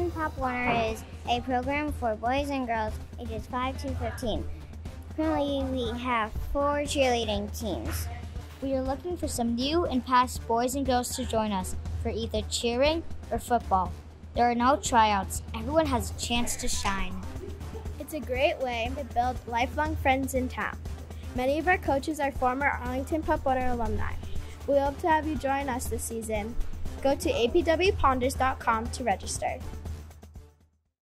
Arlington Pop Warner is a program for boys and girls ages 5 to 15. Currently, we have 4 cheerleading teams. We are looking for some new and past boys and girls to join us for either cheering or football. There are no tryouts. Everyone has a chance to shine. It's a great way to build lifelong friends in town. Many of our coaches are former Arlington Pop Warner alumni. We hope to have you join us this season. Go to apwponders.com to register.